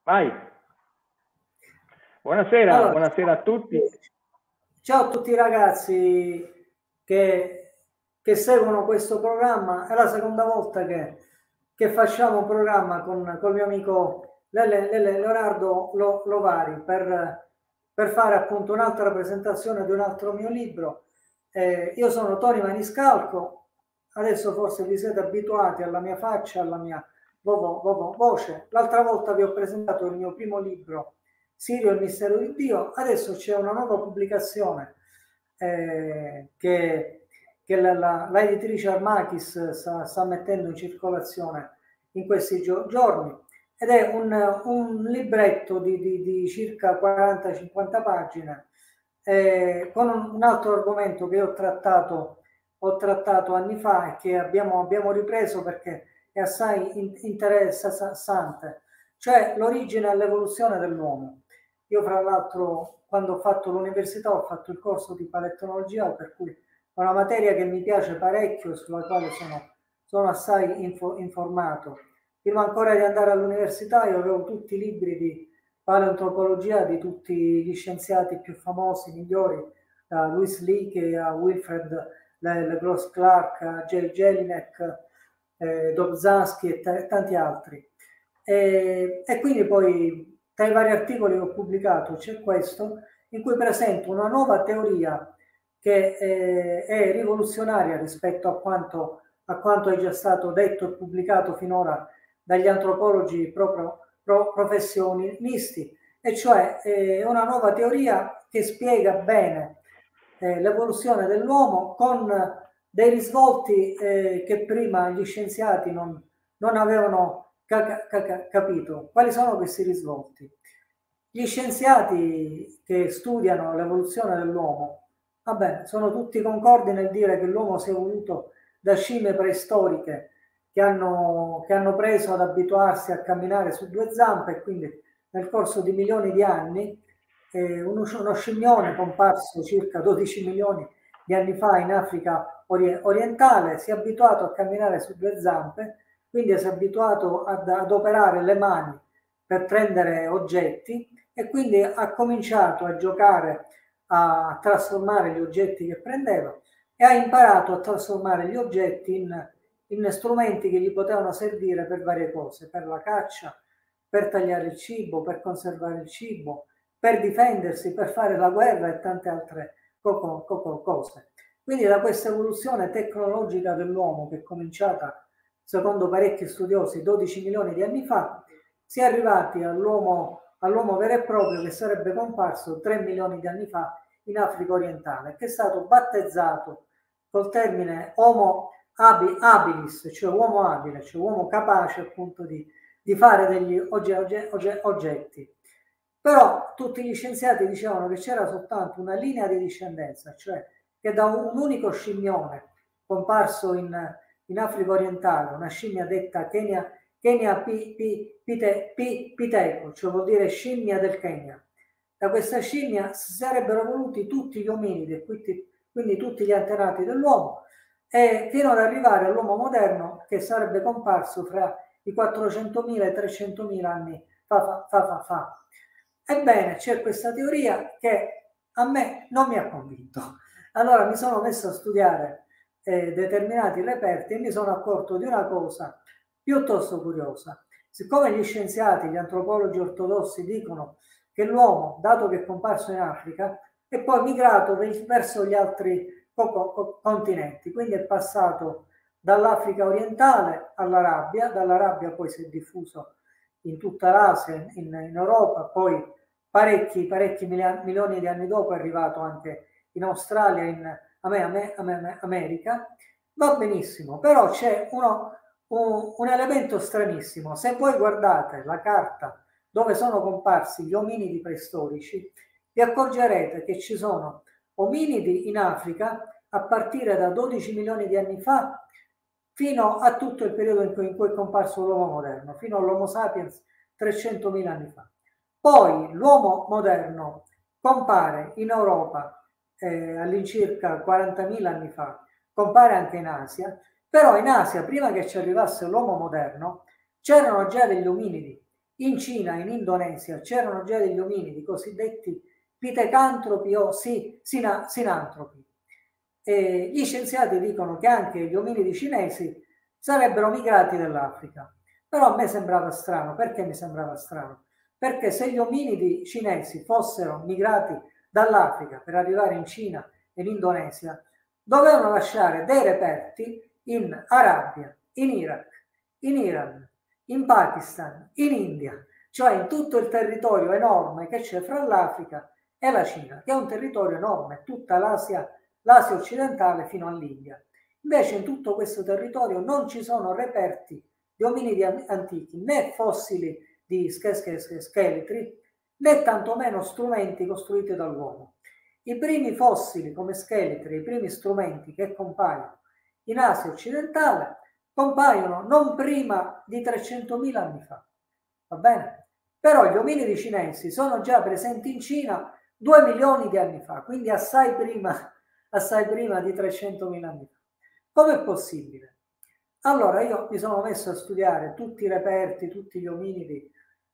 Vai. Buonasera, Allora, buonasera a tutti. ciao a tutti i ragazzi che seguono questo programma. È la seconda volta che facciamo un programma con il mio amico Leonardo Lovari per fare appunto un'altra presentazione di un altro mio libro. Io sono Tony Maniscalco, adesso forse vi siete abituati alla mia faccia, alla mia voce. L'altra volta vi ho presentato il mio primo libro, Sirio e il mistero di Dio. Adesso c'è una nuova pubblicazione che la editrice Armachis sta mettendo in circolazione in questi giorni, ed è un libretto di circa 40-50 pagine, con un altro argomento che ho trattato anni fa e che abbiamo ripreso perché è assai interessante, cioè l'origine e l'evoluzione dell'uomo. Io fra l'altro quando ho fatto l'università ho fatto il corso di paletnologia, per cui è una materia che mi piace parecchio, sulla quale sono assai informato. Prima ancora di andare all'università io avevo tutti i libri di paleoantropologia di tutti gli scienziati più famosi, migliori, da Louis Leakey a Wilfred Gross Clark, a J. Jelinek, Dobzhansky e tanti altri. E quindi poi tra i vari articoli che ho pubblicato c'è questo, in cui presento una nuova teoria che è rivoluzionaria rispetto a quanto è già stato detto e pubblicato finora dagli antropologi proprio professionisti, e cioè una nuova teoria che spiega bene l'evoluzione dell'uomo con dei risvolti che prima gli scienziati non avevano capito. Quali sono questi risvolti? Gli scienziati che studiano l'evoluzione dell'uomo, vabbè, sono tutti concordi nel dire che l'uomo si è evoluto da scimmie preistoriche che hanno preso ad abituarsi a camminare su due zampe, e quindi nel corso di milioni di anni uno scimmione comparso circa 12 milioni di anni fa in Africa orientale si è abituato a camminare su due zampe, quindi si è abituato ad operare le mani per prendere oggetti, e quindi ha cominciato a giocare, a trasformare gli oggetti che prendeva, e ha imparato a trasformare gli oggetti in strumenti che gli potevano servire per varie cose, per la caccia, per tagliare il cibo, per conservare il cibo, per difendersi, per fare la guerra e tante altre cose. Quindi da questa evoluzione tecnologica dell'uomo, che è cominciata secondo parecchi studiosi 12 milioni di anni fa, si è arrivati all'uomo vero e proprio, che sarebbe comparso 3 milioni di anni fa in Africa orientale, che è stato battezzato col termine Homo habilis, cioè uomo abile, cioè uomo capace appunto di fare degli oggetti. Però tutti gli scienziati dicevano che c'era soltanto una linea di discendenza, cioè che da un unico scimmione comparso in Africa orientale, una scimmia detta Kenya Piteco, cioè vuol dire scimmia del Kenya. Da questa scimmia si sarebbero evoluti tutti gli ominidi, quindi tutti gli antenati dell'uomo, e fino ad arrivare all'uomo moderno, che sarebbe comparso fra i 400.000 e i 300.000 anni fa. Ebbene, c'è questa teoria che a me non mi ha convinto. Allora mi sono messo a studiare determinati reperti e mi sono accorto di una cosa piuttosto curiosa. Siccome gli scienziati, gli antropologi ortodossi dicono che l'uomo, dato che è comparso in Africa, è poi migrato verso gli altri continenti, quindi è passato dall'Africa orientale all'Arabia, dall'Arabia poi si è diffuso in tutta l'Asia, in Europa, poi parecchi milioni di anni dopo è arrivato anche in Australia, in America. Va benissimo, però c'è un elemento stranissimo. Se voi guardate la carta dove sono comparsi gli ominidi preistorici, vi accorgerete che ci sono ominidi in Africa a partire da 12 milioni di anni fa fino a tutto il periodo in cui è comparso l'uomo moderno, fino all'Homo sapiens 300.000 anni fa. Poi l'uomo moderno compare in Europa all'incirca 40.000 anni fa, compare anche in Asia, però in Asia, prima che ci arrivasse l'uomo moderno, c'erano già degli ominidi, in Cina, in Indonesia, c'erano già degli ominidi cosiddetti pitecantropi o sinantropi. E gli scienziati dicono che anche gli ominidi cinesi sarebbero migrati dall'Africa. Però a me sembrava strano. Perché mi sembrava strano? Perché se gli ominidi cinesi fossero migrati dall'Africa per arrivare in Cina e in Indonesia, dovevano lasciare dei reperti in Arabia, in Iraq, in Iran, in Pakistan, in India, cioè in tutto il territorio enorme che c'è fra l'Africa e la Cina, che è un territorio enorme, tutta l'Asia occidentale fino all'India. Invece in tutto questo territorio non ci sono reperti di ominidi antichi, né fossili di scheletri, né tantomeno strumenti costruiti dall'uomo. I primi fossili come scheletri, i primi strumenti che compaiono in Asia occidentale compaiono non prima di 300.000 anni fa, va bene? Però gli ominidi cinesi sono già presenti in Cina 2 milioni di anni fa, quindi assai prima di 300.000 anni fa. Com'è possibile? Allora io mi sono messo a studiare tutti i reperti, tutti gli ominidi,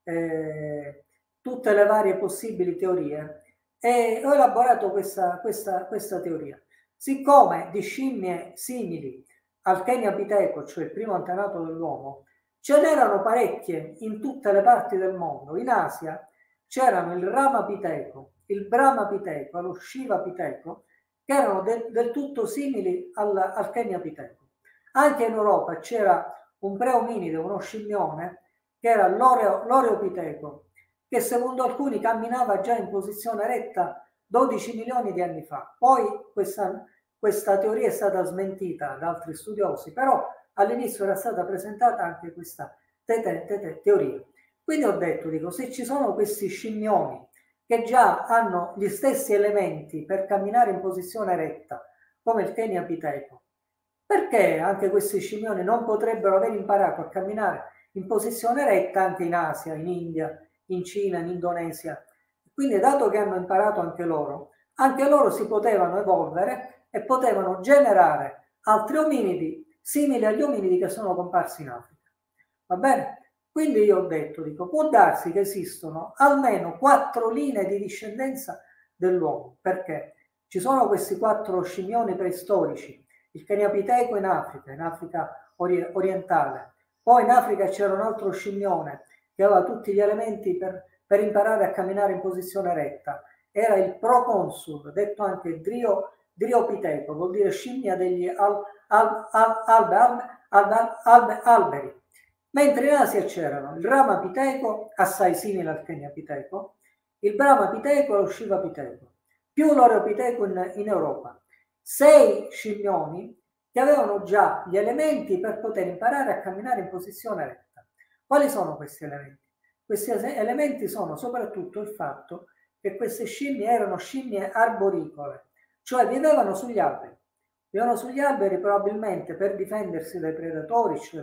tutte le varie possibili teorie e ho elaborato questa teoria. Siccome di scimmie simili al Keniapiteco, cioè il primo antenato dell'uomo, ce n'erano parecchie in tutte le parti del mondo. In Asia c'erano il Ramapiteco, il Brahmapiteco, lo Shivapiteco, che erano del tutto simili al Keniapiteco. Anche in Europa c'era un preominide, uno scimmione, che era l'Oreopiteco, che secondo alcuni camminava già in posizione retta 12 milioni di anni fa. Poi questa teoria è stata smentita da altri studiosi, però all'inizio era stata presentata anche questa teoria. Quindi ho detto, dico, se ci sono questi scimmioni che già hanno gli stessi elementi per camminare in posizione retta, come il Keniapiteco, perché anche questi scimmioni non potrebbero aver imparato a camminare in posizione retta anche in Asia, in India, in Cina, in Indonesia? Quindi, dato che hanno imparato anche loro si potevano evolvere e potevano generare altri ominidi simili agli ominidi che sono comparsi in Africa. Va bene? Quindi io ho detto, dico, può darsi che esistono almeno 4 linee di discendenza dell'uomo, perché ci sono questi 4 scimmioni preistorici, il Keniapiteco in Africa orientale, poi in Africa c'era un altro scimmione che aveva tutti gli elementi per imparare a camminare in posizione retta, era il proconsul, detto anche Driopiteco, vuol dire scimmia degli alberi. Mentre in Asia c'erano il Ramapiteco, assai simile al Keniapiteco, il Brahmapiteco e lo Shivapiteco, più l'Oreopiteco in Europa. 6 scimmioni che avevano già gli elementi per poter imparare a camminare in posizione retta. Quali sono questi elementi? Questi elementi sono soprattutto il fatto che queste scimmie erano scimmie arboricole, cioè vivevano sugli alberi. Vivevano sugli alberi probabilmente per difendersi dai predatori, cioè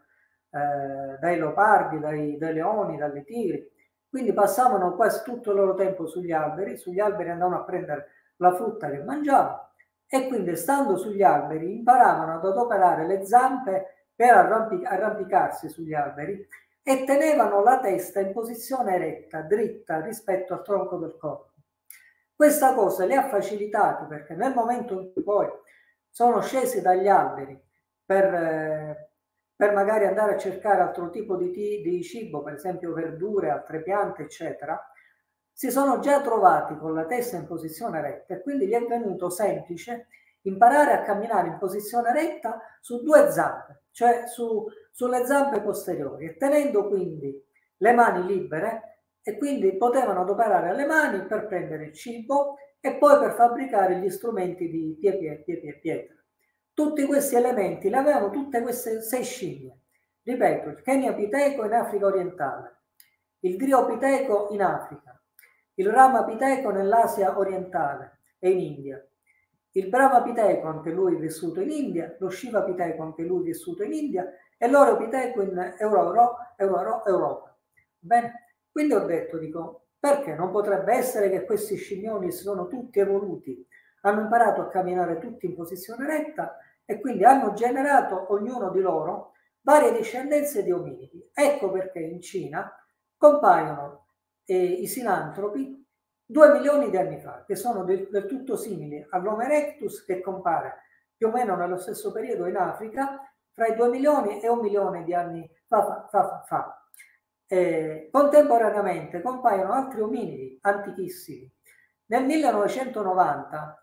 dai leopardi, dai leoni, dalle tigri. Quindi passavano quasi tutto il loro tempo sugli alberi andavano a prendere la frutta che mangiavano e quindi stando sugli alberi imparavano ad adoperare le zampe per arrampicarsi sugli alberi e tenevano la testa in posizione retta, dritta rispetto al tronco del corpo. Questa cosa li ha facilitati perché nel momento in cui poi sono scesi dagli alberi per magari andare a cercare altro tipo di cibo, per esempio verdure, altre piante, eccetera, si sono già trovati con la testa in posizione retta e quindi gli è venuto semplice imparare a camminare in posizione retta su 2 zampe, cioè sulle zampe posteriori, e tenendo quindi le mani libere, e quindi potevano adoperare le mani per prendere il cibo e poi per fabbricare gli strumenti di pietra. Tutti questi elementi li avevano tutte queste 6 scimmie. Ripeto, il Keniapiteco in Africa orientale, il Driopiteco in Africa, il Ramapiteco nell'Asia orientale e in India, il Brahmapiteco, anche lui vissuto in India, lo Shivapiteco, anche lui vissuto in India, e l'Oreopiteco in Europa. Bene? Quindi ho detto, dico, perché non potrebbe essere che questi scimmioni si sono tutti evoluti, hanno imparato a camminare tutti in posizione retta e quindi hanno generato ognuno di loro varie discendenze di ominidi. Ecco perché in Cina compaiono i sinantropi 2 milioni di anni fa, che sono del tutto simili all'Homo erectus, che compare più o meno nello stesso periodo in Africa, fra i 2 milioni e 1 milione di anni fa. Contemporaneamente compaiono altri ominidi antichissimi. Nel 1990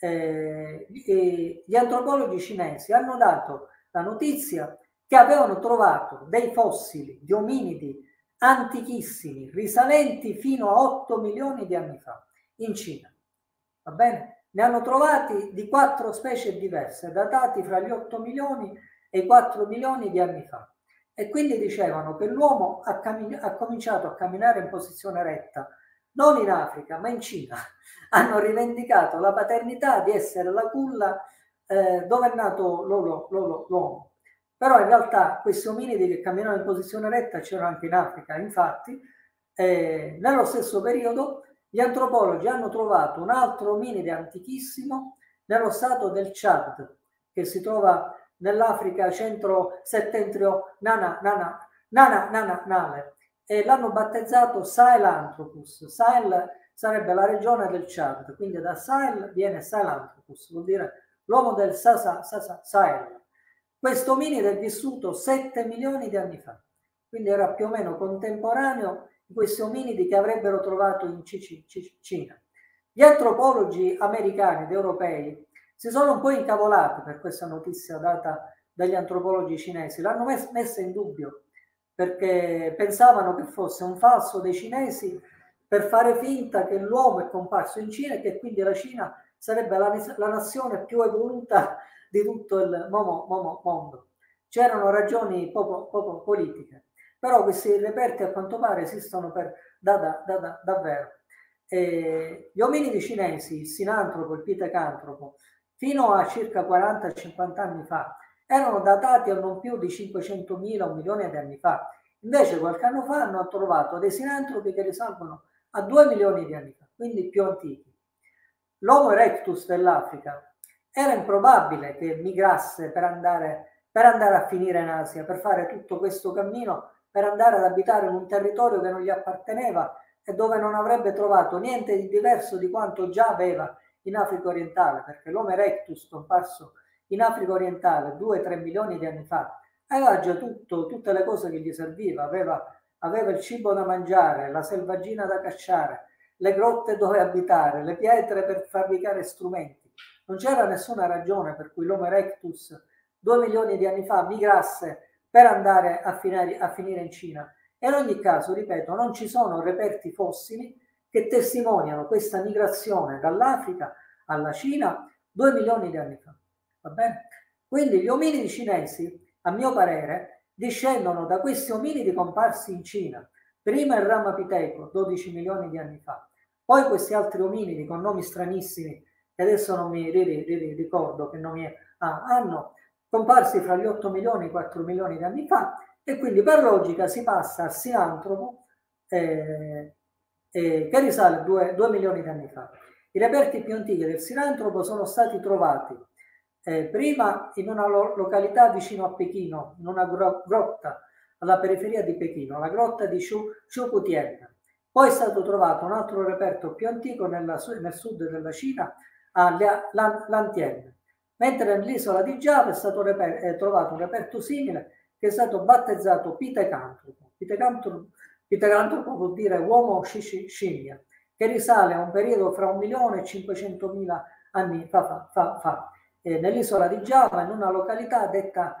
gli antropologi cinesi hanno dato la notizia che avevano trovato dei fossili di ominidi antichissimi, risalenti fino a 8 milioni di anni fa, in Cina. Va bene? Ne hanno trovati di 4 specie diverse, datati fra gli 8 milioni e i 4 milioni di anni fa. E quindi dicevano che l'uomo ha cominciato a camminare in posizione retta, non in Africa, ma in Cina. Hanno rivendicato la paternità di essere la culla dove è nato l'uomo. Però in realtà questi ominidi che camminano in posizione retta c'erano anche in Africa. Infatti, nello stesso periodo, gli antropologi hanno trovato un altro ominide antichissimo nello stato del Chad, che si trova nell'Africa centro-settentrionale, e l'hanno battezzato Sahelanthropus. Sahel sarebbe la regione del Chad, quindi da Sahel viene Sahelanthropus, vuol dire l'uomo del Sahel. Questo ominide è vissuto 7 milioni di anni fa, quindi era più o meno contemporaneo di questi ominidi che avrebbero trovato in Cina. Gli antropologi americani ed europei si sono un po' incavolati per questa notizia data dagli antropologi cinesi, l'hanno messa in dubbio perché pensavano che fosse un falso dei cinesi per fare finta che l'uomo è comparso in Cina e che quindi la Cina sarebbe la nazione più evoluta di tutto il mondo. C'erano ragioni poco politiche, però questi reperti a quanto pare esistono davvero. Gli ominidi cinesi, il sinantropo, il pitecantropo, fino a circa 40-50 anni fa, erano datati a non più di 500.000 o 1 milione di anni fa. Invece qualche anno fa hanno trovato dei sinantropi che risalgono a 2 milioni di anni fa, quindi più antichi. L'Homo erectus dell'Africa era improbabile che migrasse per andare a finire in Asia, per fare tutto questo cammino, per andare ad abitare in un territorio che non gli apparteneva e dove non avrebbe trovato niente di diverso di quanto già aveva in Africa orientale, perché l'Homo erectus, comparso in Africa orientale 2-3 milioni di anni fa, aveva già tutte le cose che gli serviva, aveva il cibo da mangiare, la selvaggina da cacciare, le grotte dove abitare, le pietre per fabbricare strumenti. Non c'era nessuna ragione per cui l'Homo erectus 2 milioni di anni fa migrasse per andare a finire in Cina. E in ogni caso, ripeto, non ci sono reperti fossili che testimoniano questa migrazione dall'Africa alla Cina 2 milioni di anni fa. Va bene? Quindi gli ominidi cinesi, a mio parere, discendono da questi ominidi comparsi in Cina. Prima il Ramapiteco, 12 milioni di anni fa. Poi questi altri ominidi con nomi stranissimi, che adesso non mi ricordo che nomi hanno, comparsi fra gli 8 milioni e i 4 milioni di anni fa, e quindi per logica si passa al sinantropo che risale a 2 milioni di anni fa. I reperti più antichi del sinantropo sono stati trovati prima in una località vicino a Pechino, in una grotta alla periferia di Pechino, la grotta di Chukutien. Poi è stato trovato un altro reperto più antico nel sud della Cina, a Lantien, mentre nell'isola di Giava è stato trovato un reperto simile che è stato battezzato Pitecantropo. Pitecantropo vuol dire uomo scimmia, che risale a un periodo fra 1 milione e 500.000 anni fa. Nell'isola di Giava, in una località detta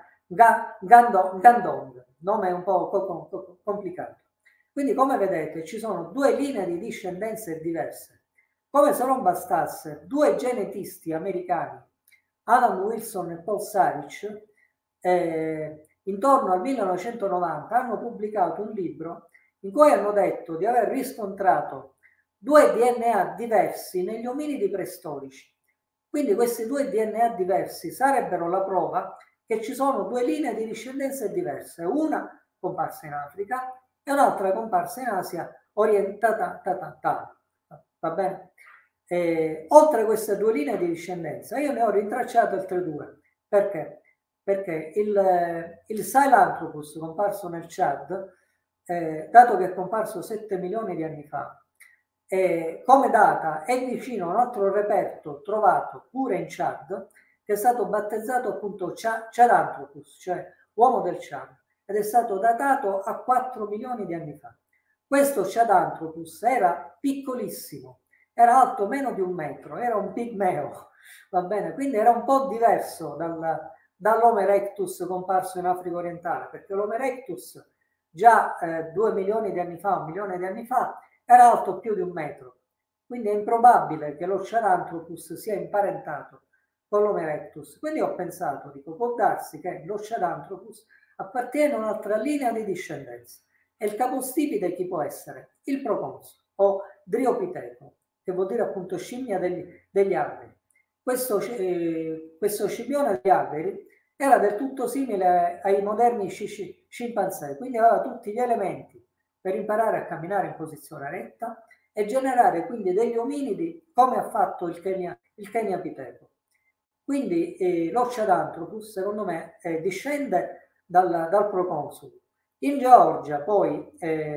Gandong, nome un po' complicato. Quindi, come vedete, ci sono 2 linee di discendenze diverse. Come se non bastasse, 2 genetisti americani, Alan Wilson e Paul Sarich, intorno al 1990 hanno pubblicato un libro in cui hanno detto di aver riscontrato 2 DNA diversi negli ominidi preistorici. Quindi questi 2 DNA diversi sarebbero la prova che ci sono 2 linee di discendenze diverse, una comparsa in Africa e un'altra comparsa in Asia orientata. Va bene? Oltre a queste 2 linee di discendenza, io ne ho rintracciate altre 2. Perché? Perché il Sahelanthropus comparso nel Chad dato che è comparso 7 milioni di anni fa, come data è vicino a un altro reperto trovato pure in Chad, che è stato battezzato appunto Chadanthropus, cioè uomo del Chad, ed è stato datato a 4 milioni di anni fa. Questo Chadanthropus era piccolissimo, era alto meno di 1 metro, era un pigmeo, va bene? Quindi era un po' diverso dall'Homo erectus comparso in Africa orientale, perché l'Homo erectus già 2 milioni di anni fa, 1 milione di anni fa, era alto più di 1 metro. Quindi è improbabile che lo Charanthropus sia imparentato con l'Homo erectus. Quindi ho pensato, dico, può darsi che lo Charanthropus appartiene a un'altra linea di discendenza. E il capostipite chi può essere? Il proconsul o Driopiteco, che vuol dire appunto scimmia degli alberi. Questo scimmione degli alberi era del tutto simile ai moderni scimpanzé, quindi aveva tutti gli elementi per imparare a camminare in posizione retta e generare quindi degli ominidi come ha fatto il Keniapiteco. Quindi lo Charanthropus, secondo me, discende dal proconsole. In Georgia, poi,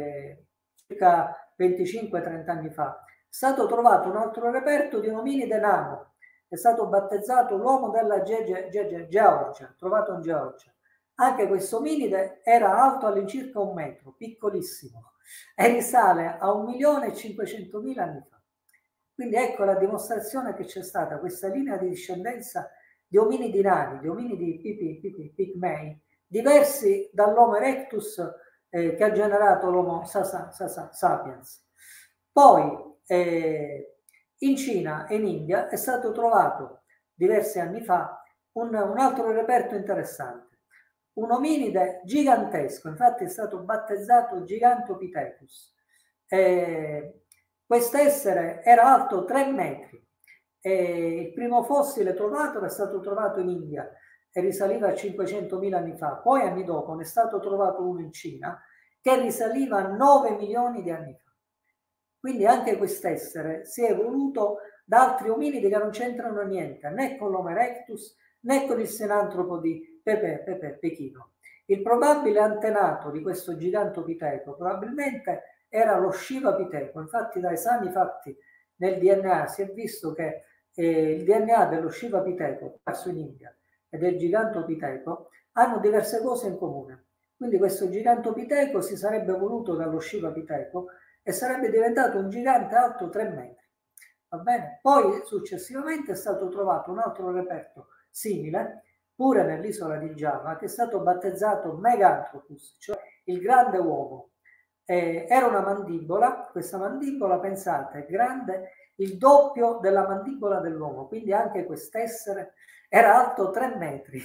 circa 25-30 anni fa, è stato trovato un altro reperto di un ominide nano, è stato battezzato l'uomo della Georgia, trovato in Georgia. Anche questo ominide era alto all'incirca 1 metro, piccolissimo, e risale a 1.500.000 anni fa. Quindi ecco la dimostrazione che c'è stata questa linea di discendenza di ominidi nani, di ominidi pigmei, diversi dall'Homo erectus che ha generato l'Homo sapiens. Poi in Cina e in India è stato trovato diversi anni fa un altro reperto interessante, un ominide gigantesco, infatti è stato battezzato Gigantopithecus. Quest'essere era alto 3 metri. Il primo fossile trovato è stato trovato in India e risaliva a 500.000 anni fa. Poi anni dopo ne è stato trovato uno in Cina che risaliva a 9 milioni di anni fa. Quindi anche quest'essere si è evoluto da altri ominidi che non c'entrano niente, né con l'Homo erectus né con il Sinantropo di Pechino. Il probabile antenato di questo Gigantopiteco probabilmente era lo Shivapiteco. Infatti da esami fatti nel DNA si è visto che il DNA dello Shivapiteco, perso in India, e del Gigantopiteco hanno diverse cose in comune. Quindi questo Gigantopiteco si sarebbe evoluto dallo Shivapiteco e sarebbe diventato un gigante alto 3 metri. Va bene? Poi successivamente è stato trovato un altro reperto simile, pure nell'isola di Giava, che è stato battezzato Meganthropus, cioè il grande uomo. Era una mandibola, questa mandibola, pensate, è grande il doppio della mandibola dell'uomo, quindi anche quest'essere era alto 3 metri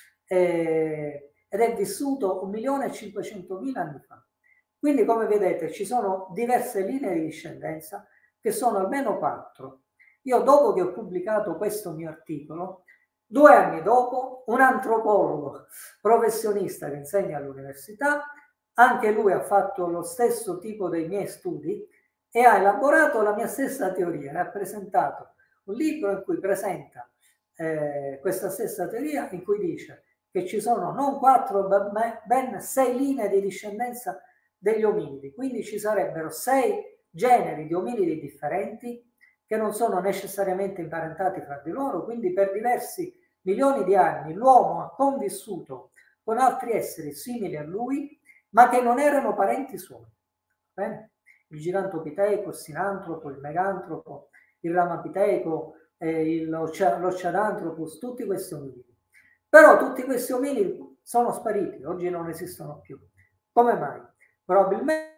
ed è vissuto 1.500.000 anni fa. Quindi come vedete ci sono diverse linee di discendenza che sono almeno 4. Io dopo che ho pubblicato questo mio articolo, 2 anni dopo, un antropologo professionista che insegna all'università, anche lui ha fatto lo stesso tipo dei miei studi e ha elaborato la mia stessa teoria, ha presentato un libro in cui presenta questa stessa teoria, in cui dice che ci sono non 4, ma ben 6 linee di discendenza degli ominidi, quindi ci sarebbero 6 generi di ominidi differenti che non sono necessariamente imparentati fra di loro, quindi per diversi milioni di anni l'uomo ha convissuto con altri esseri simili a lui, ma che non erano parenti suoi. Bene? Il Gigantopiteco, il Sinantropo, il Megantropo, il Ramapiteco, lo Charanthropus, tutti questi ominidi. Però tutti questi ominidi sono spariti, oggi non esistono più. Come mai? Probabilmente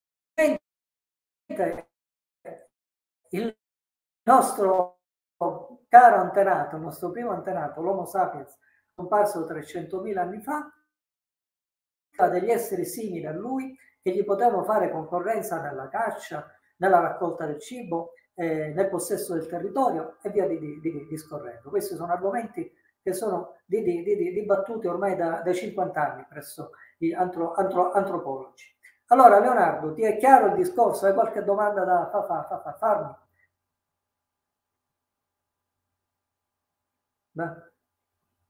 il nostro caro antenato, il nostro primo antenato, l'Homo sapiens, comparso 300.000 anni fa, degli esseri simili a lui che gli potevano fare concorrenza nella caccia, nella raccolta del cibo, nel possesso del territorio e via discorrendo. Questi sono argomenti che sono dibattuti ormai da 50 anni presso gli antropologi. Allora Leonardo, ti è chiaro il discorso? Hai qualche domanda da farmi? Beh.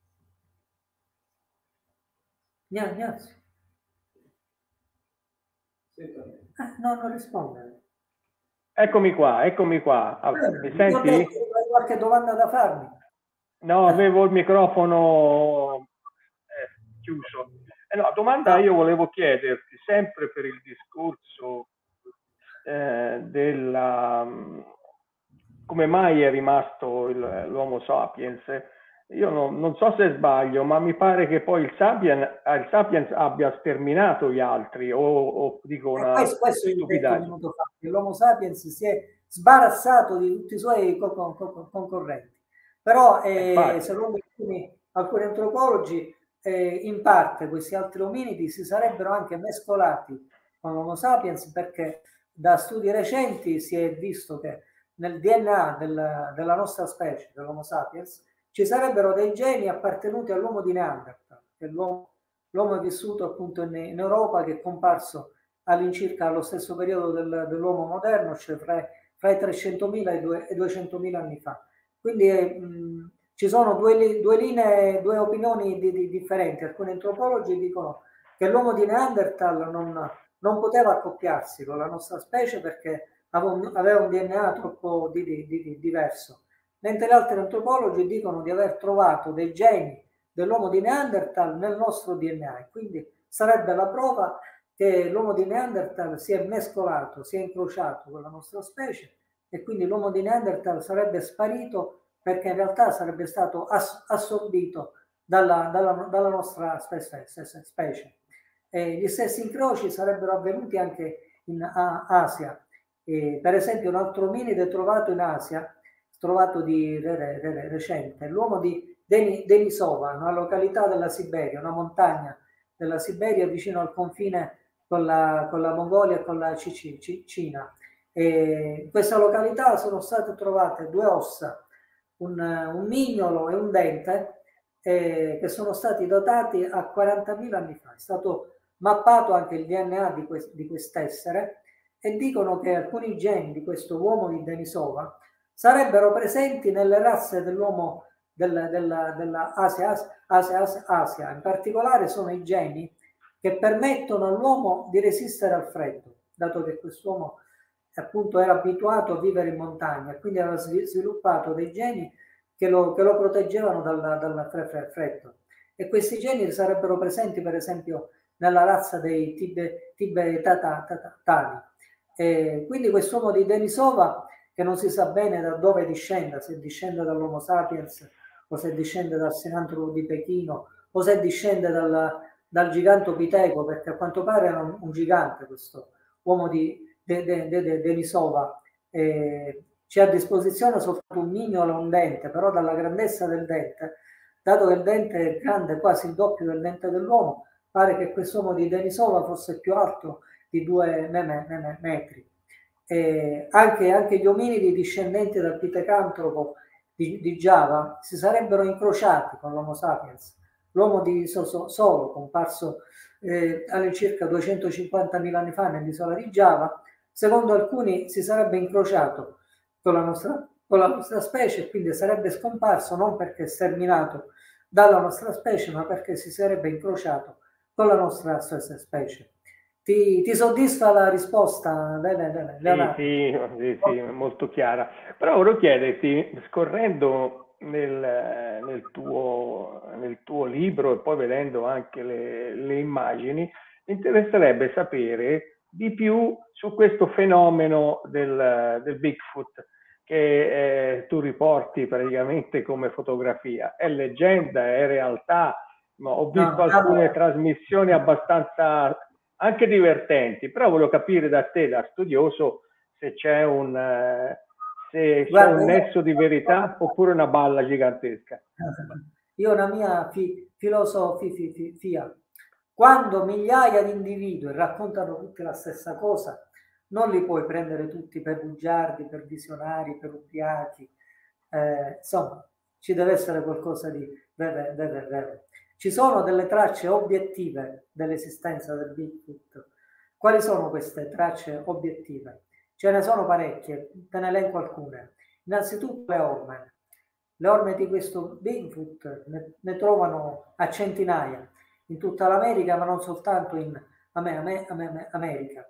Grazie. No, non risponde. Eccomi qua, eccomi qua. Mi senti? Hai qualche domanda da farmi? No, avevo il microfono chiuso. No, domanda io volevo chiederti, sempre per il discorso della come mai è rimasto l'Homo sapiens. Io non so se sbaglio, ma mi pare che poi il Sapiens abbia sterminato gli altri, o dico una Questo io ho detto stupidaggine. minuto fa, che l'Homo sapiens si è sbarazzato di tutti i suoi concorrenti. Però, Infatti, secondo alcuni antropologi, in parte questi altri ominidi si sarebbero anche mescolati con l'Homo sapiens, perché da studi recenti si è visto che nel DNA della nostra specie, dell'Homo sapiens, ci sarebbero dei geni appartenuti all'uomo di Neanderthal, che l'uomo è vissuto appunto in Europa, che è comparso all'incirca allo stesso periodo dell'uomo moderno, cioè fra i 300.000 e i 200.000 anni fa. Quindi ci sono due linee, due opinioni differenti. Alcuni antropologi dicono che l'uomo di Neanderthal non poteva accoppiarsi con la nostra specie perché aveva un DNA troppo diverso, mentre gli altri antropologi dicono di aver trovato dei geni dell'uomo di Neanderthal nel nostro DNA, e quindi sarebbe la prova che l'uomo di Neanderthal si è mescolato, si è incrociato con la nostra specie, e quindi l'uomo di Neanderthal sarebbe sparito perché in realtà sarebbe stato assorbito dalla nostra specie. Gli stessi incroci sarebbero avvenuti anche in Asia. Per esempio un altro ominide trovato in Asia, trovato di recente, l'uomo di Denisova, una località della Siberia, una montagna della Siberia vicino al confine con la Mongolia e con la Cina. In questa località sono state trovate due ossa, un mignolo e un dente, che sono stati datati a 40.000 anni fa. È stato mappato anche il DNA di quest'essere, e dicono che alcuni geni di questo uomo di Denisova sarebbero presenti nelle razze dell'uomo della Asia. In particolare sono i geni che permettono all'uomo di resistere al freddo, dato che quest'uomo appunto era abituato a vivere in montagna, quindi aveva sviluppato dei geni che lo proteggevano dal freddo. E questi geni sarebbero presenti per esempio nella razza dei tibetani. Quindi quest'uomo di Denisova, che non si sa bene da dove discenda, se discende dall'Homo sapiens o se discende dal Sinantro di Pechino o se discende dal gigantopiteco, perché a quanto pare era un gigante questo uomo di Denisova. C'è a disposizione soltanto un mignolo e un dente, però dalla grandezza del dente, dato che il dente è grande quasi il doppio del dente dell'uomo, pare che quest'uomo di Denisova fosse più alto di 2 metri. Anche gli ominidi discendenti dal pitecantropo di Giava si sarebbero incrociati con l'Homo sapiens. L'uomo di Solo, comparso all'incirca 250.000 anni fa nell'isola di Giava, secondo alcuni si sarebbe incrociato con la nostra specie, e quindi sarebbe scomparso non perché sterminato dalla nostra specie, ma perché si sarebbe incrociato con la nostra stessa specie. Ti soddisfa la risposta, Leonardo? Sì, molto chiara. Però volevo chiederti, scorrendo nel tuo libro e poi vedendo anche le immagini, mi interesserebbe sapere di più su questo fenomeno del Bigfoot che tu riporti praticamente come fotografia. È leggenda, è realtà? Ma ho visto alcune trasmissioni abbastanza anche divertenti, però volevo capire da te, da studioso, se c'è se c'è un nesso di verità oppure una balla gigantesca. Io ho una mia filosofia. Quando migliaia di individui raccontano tutti la stessa cosa, non li puoi prendere tutti per bugiardi, per visionari, per ubriachi. Insomma, ci deve essere qualcosa di vero. Ci sono delle tracce obiettive dell'esistenza del Bigfoot. Quali sono queste tracce obiettive? Ce ne sono parecchie, te ne elenco alcune. Innanzitutto le orme. Le orme di questo Bigfoot ne trovano a centinaia in tutta l'America, ma non soltanto in America.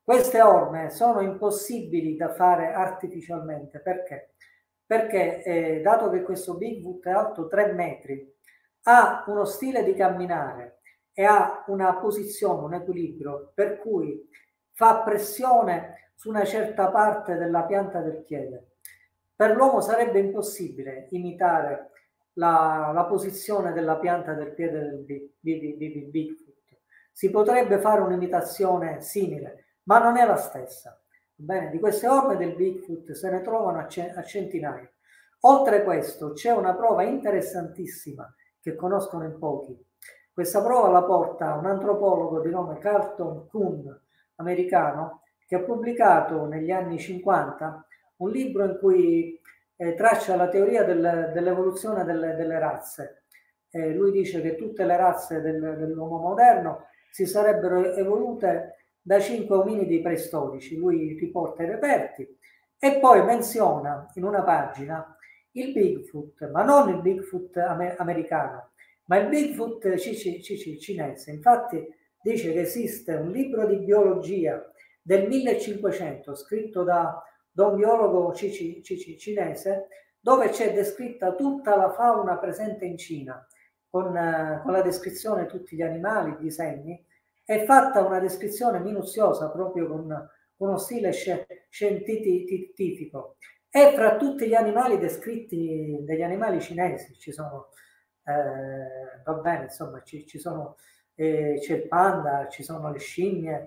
Queste orme sono impossibili da fare artificialmente. Perché? Perché dato che questo Bigfoot è alto 3 metri, ha uno stile di camminare e ha una posizione, un equilibrio, per cui fa pressione su una certa parte della pianta del piede. Per l'uomo sarebbe impossibile imitare la posizione della pianta del piede del Bigfoot. Si potrebbe fare un'imitazione simile, ma non è la stessa. Bene, di queste orme del Bigfoot se ne trovano a centinaia. Oltre a questo c'è una prova interessantissima che conoscono in pochi. Questa prova la porta un antropologo di nome Carlton Kuhn, americano, che ha pubblicato negli anni 50 un libro in cui traccia la teoria dell'evoluzione delle razze. Lui dice che tutte le razze dell'uomo moderno si sarebbero evolute da 5 ominidi preistorici. Lui riporta i reperti e poi menziona in una pagina il Bigfoot, ma non il Bigfoot americano, ma il Bigfoot cinese. Infatti dice che esiste un libro di biologia del 1500 scritto da un biologo cinese dove c'è descritta tutta la fauna presente in Cina con la descrizione di tutti gli animali, i disegni. È fatta una descrizione minuziosa proprio con uno stile scientifico. E fra tutti gli animali descritti, degli animali cinesi, ci sono, va bene, insomma, c'è il panda, ci sono le scimmie,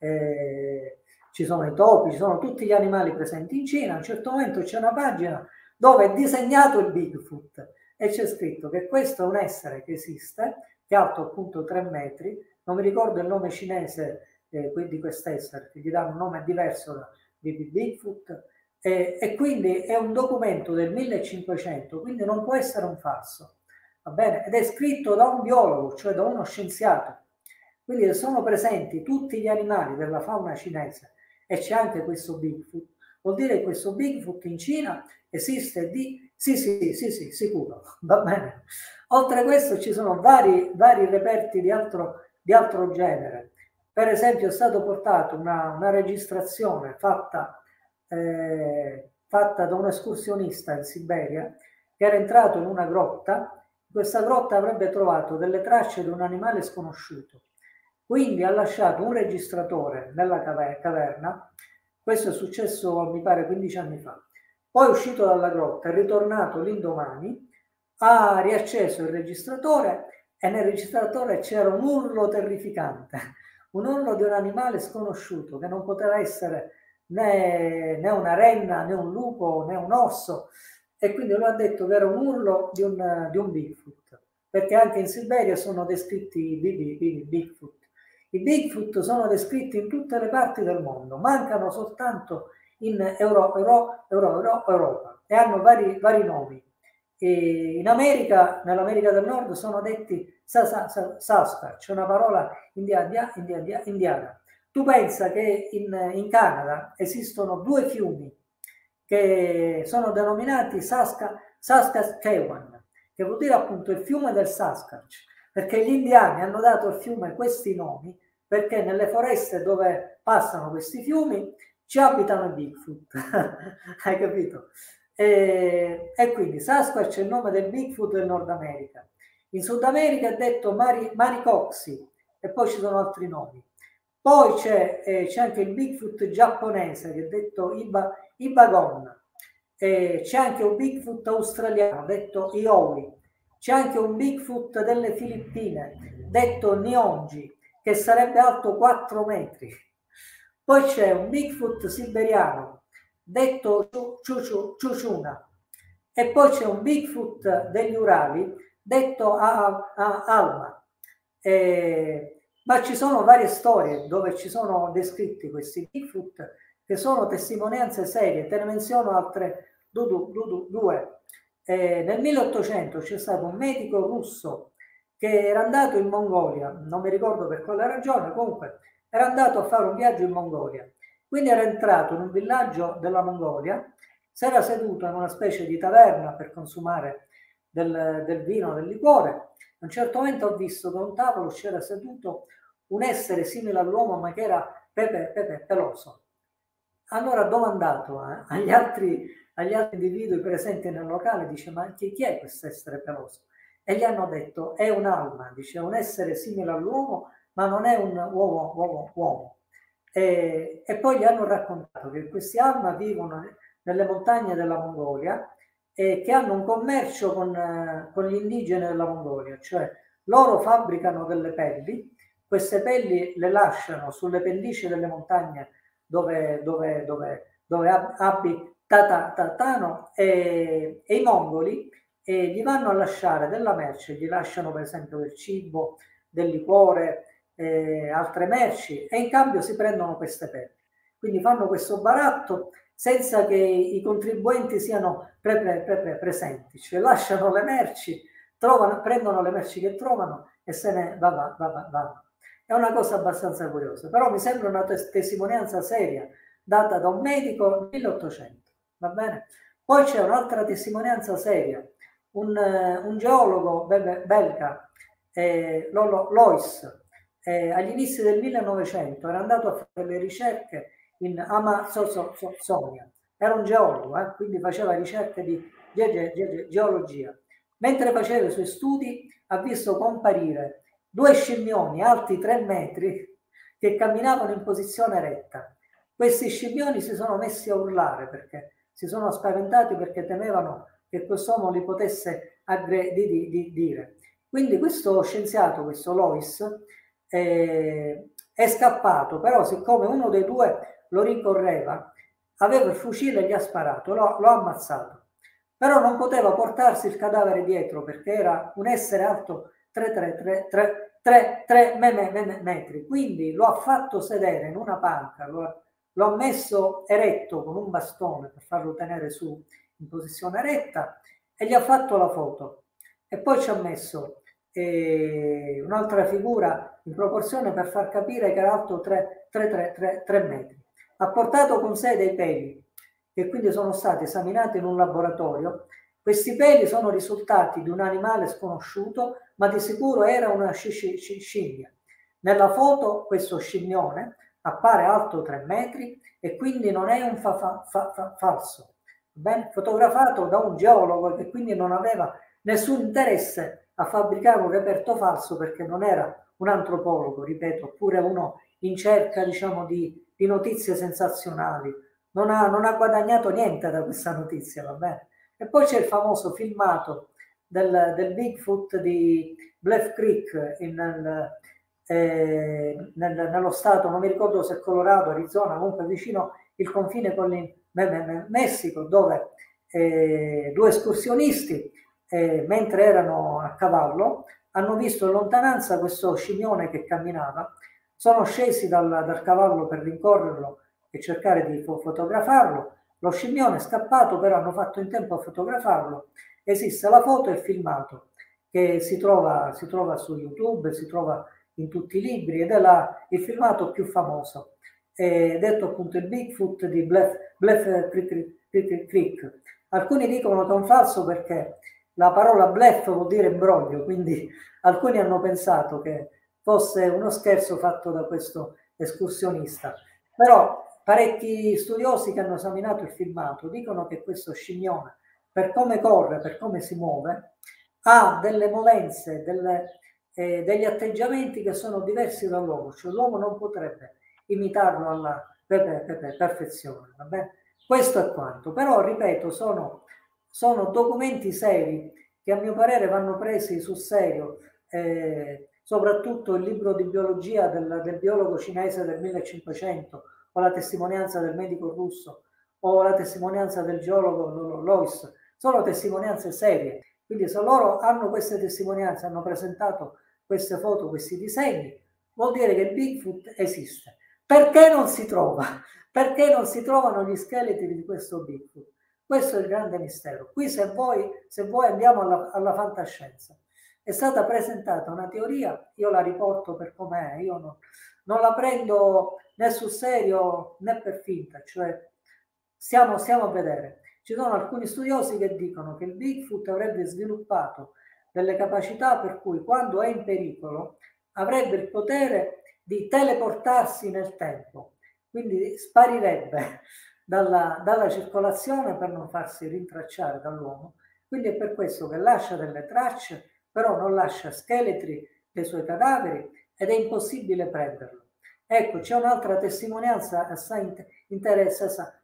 ci sono i topi, ci sono tutti gli animali presenti in Cina. A un certo momento c'è una pagina dove è disegnato il Bigfoot e c'è scritto che questo è un essere che esiste, che è alto appunto 3 metri, non mi ricordo il nome cinese di quest'essere, che gli danno un nome diverso di Bigfoot, e quindi è un documento del 1500, quindi non può essere un falso, va bene? Ed è scritto da un biologo, cioè da uno scienziato. Quindi sono presenti tutti gli animali della fauna cinese e c'è anche questo Bigfoot. Vuol dire che questo Bigfoot in Cina esiste sì, sicuro, va bene. Oltre a questo ci sono vari reperti di altro genere. Per esempio è stato portato una registrazione fatta da un escursionista in Siberia che era entrato in una grotta. In questa grotta avrebbe trovato delle tracce di un animale sconosciuto. Quindi ha lasciato un registratore nella caverna. Questo è successo, mi pare, 15 anni fa. Poi è uscito dalla grotta, è ritornato l'indomani, ha riacceso il registratore e nel registratore c'era un urlo terrificante, un urlo di un animale sconosciuto che non poteva essere né una renna, né un lupo, né un orso, e quindi lui ha detto che era un urlo di un Bigfoot, perché anche in Siberia sono descritti i Bigfoot. I Bigfoot sono descritti in tutte le parti del mondo, mancano soltanto in Europa e hanno vari nomi. E in America, nell'America del Nord, sono detti Sasquatch, una parola indiana. Tu pensa che in Canada esistono 2 fiumi che sono denominati Saskatchewan, che vuol dire appunto il fiume del Sasquatch, perché gli indiani hanno dato al fiume questi nomi perché nelle foreste dove passano questi fiumi ci abitano i Bigfoot. Hai capito? E quindi Sasquatch è il nome del Bigfoot del Nord America. In Sud America è detto Maricoxi e poi ci sono altri nomi. Poi c'è anche il Bigfoot giapponese che è detto Ibagon. C'è anche un Bigfoot australiano detto Ioi. C'è anche un Bigfoot delle Filippine detto Niongi, che sarebbe alto 4 metri. Poi c'è un Bigfoot siberiano detto Ciuciuna, e poi c'è un Bigfoot degli Urali detto Alma. Ma ci sono varie storie dove ci sono descritti questi Bigfoot che sono testimonianze serie. Te ne menziono altre due. Nel 1800 c'è stato un medico russo che era andato in Mongolia, non mi ricordo per quale ragione, comunque era andato a fare un viaggio in Mongolia. Quindi era entrato in un villaggio della Mongolia, si era seduto in una specie di taverna per consumare del vino, del liquore. A un certo momento ho visto che a un tavolo c'era seduto un essere simile all'uomo, ma che era Pepe peloso. Allora ho domandato agli altri individui presenti nel locale, dice, ma chi è questo essere peloso? E gli hanno detto, è un'alma, dice, un essere simile all'uomo, ma non è un uomo. E poi gli hanno raccontato che questi alma vivono nelle montagne della Mongolia e che hanno un commercio con gli indigeni della Mongolia, cioè loro fabbricano delle pelli, queste pelli le lasciano sulle pendici delle montagne dove abita Tatano e i mongoli gli vanno a lasciare della merce, gli lasciano per esempio del cibo, del liquore, altre merci e in cambio si prendono queste pelli. Quindi fanno questo baratto senza che i contribuenti siano presenti, cioè lasciano le merci, prendono le merci che trovano e se ne vanno. È una cosa abbastanza curiosa, però mi sembra una testimonianza seria data da un medico nel 1800, va bene? Poi c'è un'altra testimonianza seria, un geologo belga, Lois, agli inizi del 1900 era andato a fare delle ricerche in Amazonia, era un geologo, quindi faceva ricerche di geologia. Mentre faceva i suoi studi ha visto comparire due scimmioni alti 3 metri che camminavano in posizione retta. Questi scimmioni si sono messi a urlare perché si sono spaventati perché temevano che quest'uomo li potesse aggredire. Quindi questo scienziato, questo Lois, è scappato, però siccome uno dei due lo rincorreva, aveva il fucile e gli ha sparato, l'ho ammazzato. Però non poteva portarsi il cadavere dietro perché era un essere alto 3 metri, quindi lo ha fatto sedere in una panca, lo ha messo eretto con un bastone per farlo tenere su in posizione retta e gli ha fatto la foto. E poi ci ha messo un'altra figura in proporzione per far capire che era alto 3 metri. Ha portato con sé dei peli che quindi sono stati esaminati in un laboratorio. Questi peli sono risultati di un animale sconosciuto, ma di sicuro era una scimmia. Nella foto questo scimmione appare alto 3 metri e quindi non è un falso. Ben fotografato da un geologo che quindi non aveva nessun interesse a fabbricare un reperto falso perché non era un antropologo, ripeto, oppure uno in cerca, diciamo, di notizie sensazionali. Non ha guadagnato niente da questa notizia, va bene? E poi c'è il famoso filmato del Bigfoot di Bluff Creek nello stato, non mi ricordo se è Colorado, Arizona, comunque vicino il confine con il Messico, dove due escursionisti, mentre erano a cavallo, hanno visto in lontananza questo scimmione che camminava, sono scesi dal cavallo per rincorrerlo e cercare di fotografarlo. Lo scimmione è scappato, però hanno fatto in tempo a fotografarlo. Esiste la foto e il filmato che si trova su YouTube, si trova in tutti i libri ed è il filmato più famoso, detto appunto il Bigfoot di Bluff Creek. Alcuni dicono che è un falso perché la parola bluff vuol dire imbroglio, quindi alcuni hanno pensato che fosse uno scherzo fatto da questo escursionista. Però parecchi studiosi che hanno esaminato il filmato dicono che questo scimmione, per come corre, per come si muove, ha delle movenze, degli atteggiamenti che sono diversi dall'uomo, cioè l'uomo non potrebbe imitarlo alla perfezione. Va bene? Questo è quanto, però ripeto, sono documenti seri che a mio parere vanno presi sul serio, soprattutto il libro di biologia del biologo cinese del 1500 o la testimonianza del medico russo o la testimonianza del geologo Lois, sono testimonianze serie. Quindi se loro hanno queste testimonianze, hanno presentato queste foto, questi disegni, vuol dire che il Bigfoot esiste. Perché non si trova? Perché non si trovano gli scheletri di questo Bigfoot? Questo è il grande mistero. Qui se vuoi andiamo alla fantascienza. È stata presentata una teoria, io la riporto per com'è, io non la prendo né sul serio né per finta, cioè stiamo a vedere. Ci sono alcuni studiosi che dicono che il Bigfoot avrebbe sviluppato delle capacità per cui quando è in pericolo avrebbe il potere di teleportarsi nel tempo, quindi sparirebbe dalla circolazione per non farsi rintracciare dall'uomo. Quindi è per questo che lascia delle tracce, però non lascia scheletri dei suoi cadaveri ed è impossibile prenderlo. Ecco, c'è un'altra testimonianza assai interessante.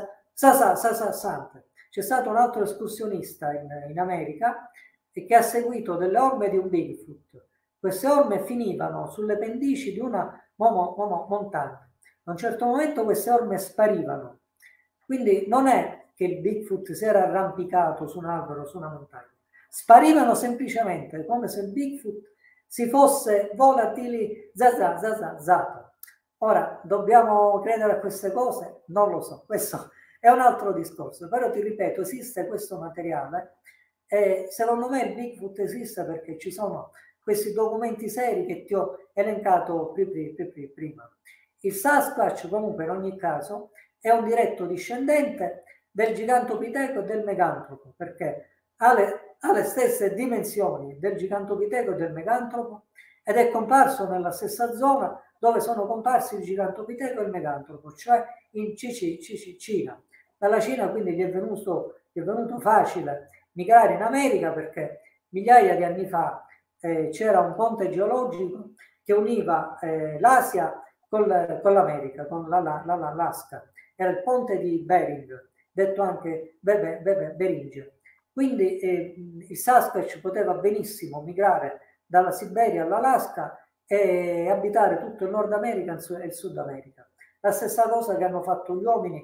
C'è stato un altro escursionista in America che ha seguito delle orme di un Bigfoot. Queste orme finivano sulle pendici di una montagna. A un certo momento queste orme sparivano. Quindi non è che il Bigfoot si era arrampicato su un albero, su una montagna. Sparivano semplicemente, come se il Bigfoot si fosse volatilizzato. Ora, dobbiamo credere a queste cose? Non lo so, questo è un altro discorso, però ti ripeto, esiste questo materiale e secondo me il Bigfoot esiste perché ci sono questi documenti seri che ti ho elencato prima. Il Sasquatch comunque in ogni caso è un diretto discendente del Gigantopiteco e del Megantropo, perché ha le stesse dimensioni del Gigantopiteco e del Megantropo ed è comparso nella stessa zona dove sono comparsi il Gigantopiteco e il Megantropo, cioè in Cina. Dalla Cina quindi gli è venuto facile migrare in America perché migliaia di anni fa c'era un ponte geologico che univa l'Asia con l'America, con l'Alaska. Era il ponte di Bering, detto anche Beringia. Quindi il Sasquatch poteva benissimo migrare dalla Siberia all'Alaska e abitare tutto il Nord America e il Sud America. La stessa cosa che hanno fatto gli uomini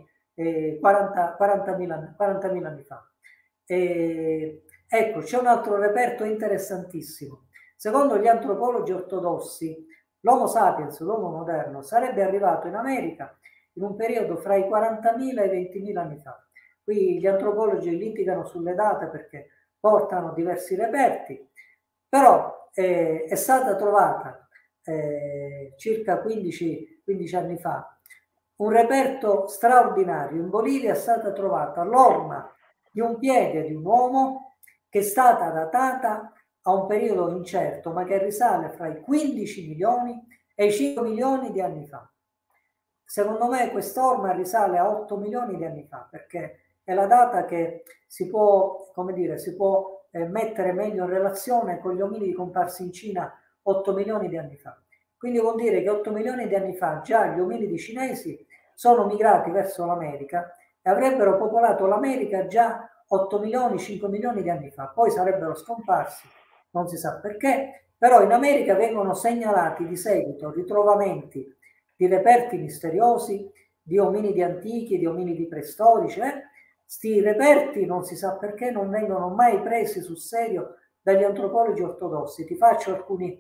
40.000 anni fa. Ecco, c'è un altro reperto interessantissimo. Secondo gli antropologi ortodossi, l'Homo sapiens, l'uomo moderno, sarebbe arrivato in America in un periodo fra i 40.000 e i 20.000 anni fa. Qui gli antropologi litigano sulle date perché portano diversi reperti, però è stata trovata circa 15 anni fa un reperto straordinario. In Bolivia è stata trovata l'orma di un piede di un uomo che è stata datata a un periodo incerto, ma che risale fra i 15 milioni e i 5 milioni di anni fa. Secondo me quest'orma risale a 8 milioni di anni fa, perché è la data che si può, mettere meglio in relazione con gli ominidi comparsi in Cina 8 milioni di anni fa. Quindi vuol dire che 8 milioni di anni fa già gli ominidi cinesi sono migrati verso l'America e avrebbero popolato l'America già 8 milioni, 5 milioni di anni fa. Poi sarebbero scomparsi, non si sa perché, però in America vengono segnalati di seguito ritrovamenti di reperti misteriosi, di ominidi antichi, di ominidi preistorici. Sti reperti, non si sa perché, non vengono mai presi sul serio dagli antropologi ortodossi. Ti faccio alcuni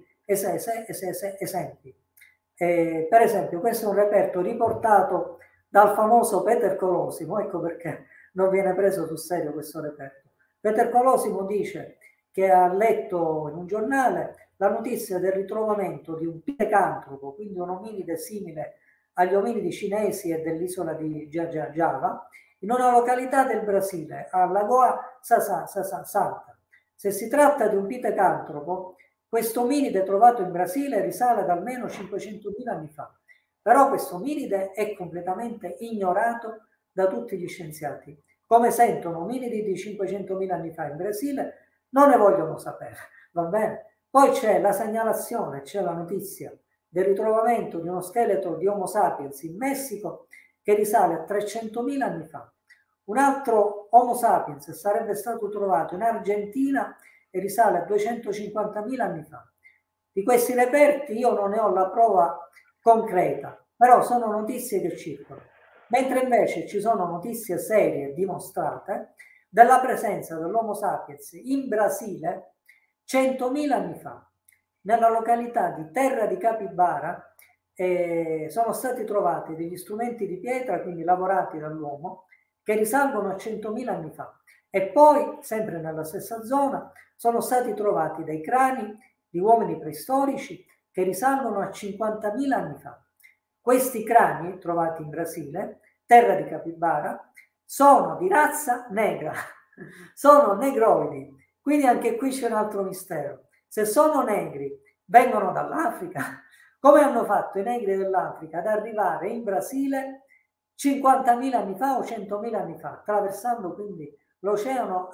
esempi. Per esempio, questo è un reperto riportato dal famoso Peter Colosimo, ecco perché non viene preso sul serio questo reperto. Peter Colosimo dice che ha letto in un giornale la notizia del ritrovamento di un pithecantropo, quindi un ominide simile agli ominidi cinesi e dell'isola di Java, in una località del Brasile, a Lagoa Santa. Se si tratta di un pithecantropo, questo ominide trovato in Brasile risale ad almeno 500.000 anni fa, però questo ominide è completamente ignorato da tutti gli scienziati. Come sentono ominidi di 500.000 anni fa in Brasile, non ne vogliono sapere, va bene? Poi c'è la segnalazione, c'è la notizia del ritrovamento di uno scheletro di Homo sapiens in Messico che risale a 300.000 anni fa. Un altro Homo sapiens sarebbe stato trovato in Argentina e risale a 250.000 anni fa. Di questi reperti io non ne ho la prova concreta, però sono notizie che circolano. Mentre invece ci sono notizie serie dimostrate della presenza dell'Homo sapiens in Brasile 100.000 anni fa. Nella località di Terra di Capibara sono stati trovati degli strumenti di pietra, quindi lavorati dall'uomo, che risalgono a 100.000 anni fa. E poi, sempre nella stessa zona, sono stati trovati dei crani di uomini preistorici che risalgono a 50.000 anni fa. Questi crani, trovati in Brasile, Terra di Capibara, sono di razza negra, sono negroidi. Quindi anche qui c'è un altro mistero. Se sono negri, vengono dall'Africa, come hanno fatto i negri dell'Africa ad arrivare in Brasile 50.000 anni fa o 100.000 anni fa, attraversando quindi l'oceano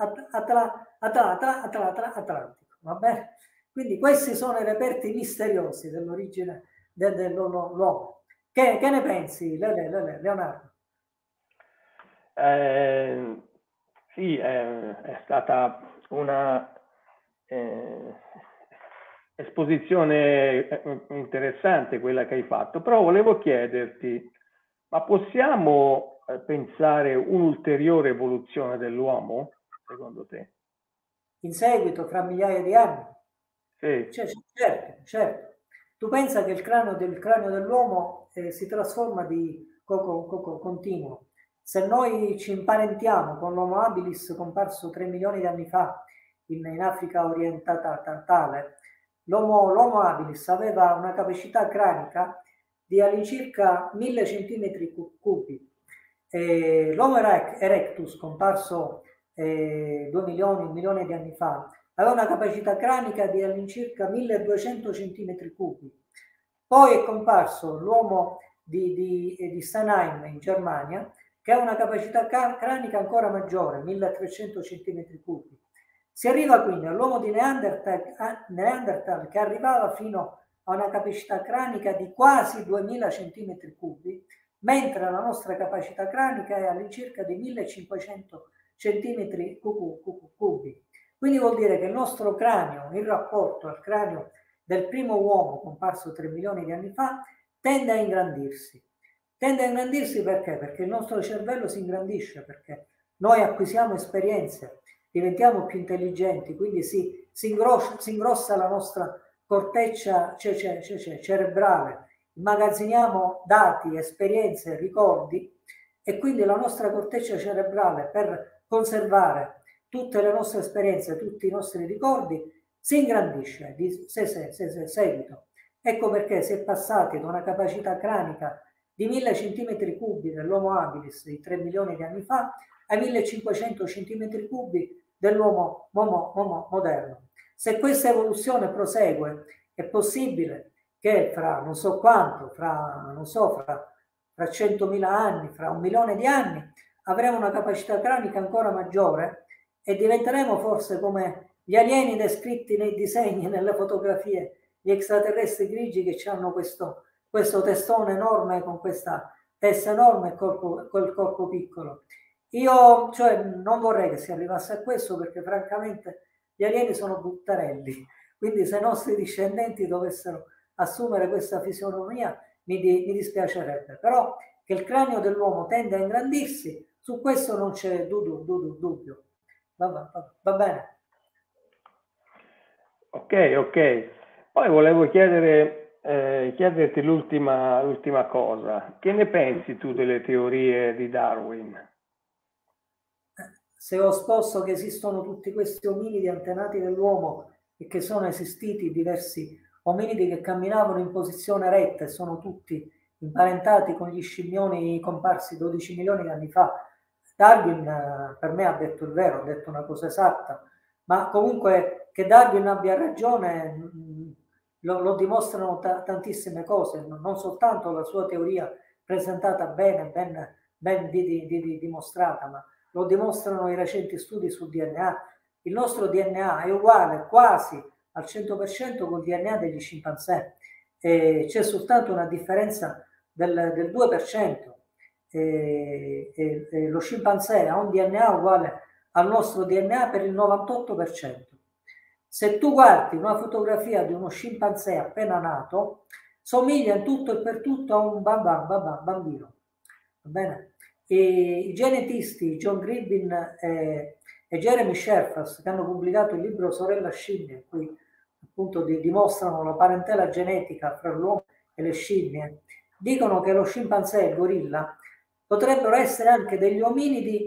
Atlantico, va bene? Quindi questi sono i reperti misteriosi dell'origine dell'uomo. Che ne pensi, Leonardo? Sì, è stata una esposizione interessante quella che hai fatto, però volevo chiederti, ma possiamo pensare un'ulteriore evoluzione dell'uomo, secondo te? In seguito, fra migliaia di anni? Sì. Certo, certo. Tu pensa che il cranio dell'uomo si trasforma di continuo. Se noi ci imparentiamo con l'Homo habilis comparso 3 milioni di anni fa in Africa orientale, l'Homo habilis aveva una capacità cranica di all'incirca 1000 centimetri cubi. L'Homo erectus, comparso 2 milioni, 1 milione di anni fa, aveva una capacità cranica di all'incirca 1200 centimetri cubi. Poi è comparso l'uomo di Steinheim in Germania, che ha una capacità cranica ancora maggiore, 1300 centimetri cubi. Si arriva quindi all'uomo di Neanderthal che arrivava fino a una capacità cranica di quasi 2000 centimetri cubi, mentre la nostra capacità cranica è all'incirca di 1500 centimetri cubi. Quindi vuol dire che il nostro cranio, in rapporto al cranio del primo uomo comparso 3 milioni di anni fa, tende a ingrandirsi. Tende a ingrandirsi perché? Perché il nostro cervello si ingrandisce, perché noi acquisiamo esperienze, diventiamo più intelligenti, quindi si ingrossa la nostra corteccia cerebrale, immagazziniamo dati, esperienze, ricordi, e quindi la nostra corteccia cerebrale, per conservare tutte le nostre esperienze, tutti i nostri ricordi, si ingrandisce di seguito. Ecco perché si è passati da una capacità cranica di 1000 centimetri cubi dell'Homo habilis di 3 milioni di anni fa ai 1500 centimetri cubi dell'uomo moderno. Se questa evoluzione prosegue, è possibile che fra non so quanto, fra 100.000 anni, fra 1 milione di anni, avremo una capacità cranica ancora maggiore e diventeremo forse come gli alieni descritti nei disegni, nelle fotografie, gli extraterrestri grigi che hanno questo testone enorme con questa testa enorme e col corpo piccolo. Io non vorrei che si arrivasse a questo, perché francamente gli alieni sono buttarelli, quindi se i nostri discendenti dovessero assumere questa fisionomia mi dispiacerebbe, però che il cranio dell'uomo tende a ingrandirsi, su questo non c'è dubbio. Va bene. Ok. Poi volevo chiederti l'ultima cosa. Che ne pensi tu delle teorie di Darwin? Se ho esposto che esistono tutti questi ominidi antenati dell'uomo e che sono esistiti diversi ominidi che camminavano in posizione retta e sono tutti imparentati con gli scimmioni comparsi 12 milioni di anni fa, Darwin per me ha detto il vero, ha detto una cosa esatta, ma comunque che Darwin abbia ragione lo dimostrano tantissime cose, non soltanto la sua teoria presentata ben dimostrata, ma lo dimostrano i recenti studi sul DNA. Il nostro DNA è uguale quasi al 100% col DNA degli scimpanzé. C'è soltanto una differenza del 2%. Lo scimpanzé ha un DNA uguale al nostro DNA per il 98%. Se tu guardi una fotografia di uno scimpanzé appena nato, somiglia in tutto e per tutto a un bambino. Va bene? I genetisti John Gribbin e Jeremy Sherfas, che hanno pubblicato il libro Sorella scimmie, in cui appunto dimostrano la parentela genetica fra l'uomo e le scimmie, dicono che lo scimpanzé e il gorilla potrebbero essere anche degli ominidi